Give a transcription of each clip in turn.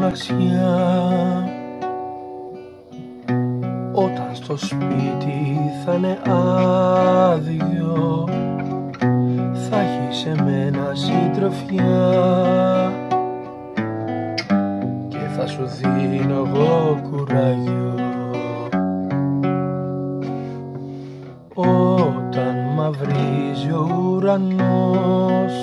μοναξιά, όταν στο σπίτι θα είναι άδειο, θα έχεις εμένα συντροφιά και θα σου δίνω εγώ κουράγιο. Όταν μαυρίζει ο ουρανός,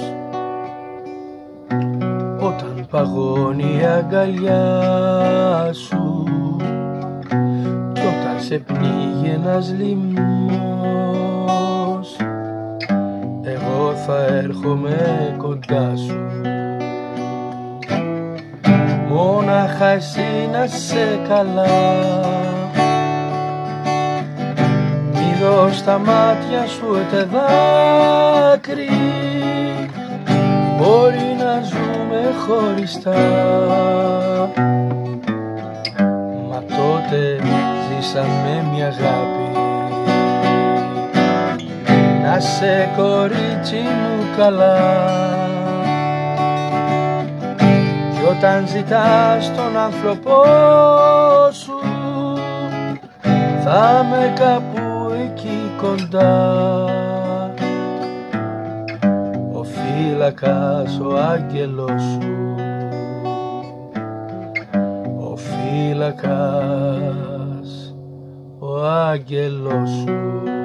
όταν παγώνει η αγκαλιά σου κι όταν σε πνίγει ένας λιμνός, εγώ θα έρχομαι κοντά σου. Μόναχα εσύ να σε καλά, μη δω στα μάτια σου ούτε δάκρυ, μπορεί να ζούμε χωριστά, μα τότε ζήσαμε μια αγάπη. Να σε κορίτσι μου καλά, κι όταν ζητάς τον άνθρωπό σου, θα είμαι κάπου εκεί κοντά. Ο φύλακας, ο άγγελος σου, ο φύλακας, ο άγγελος σου.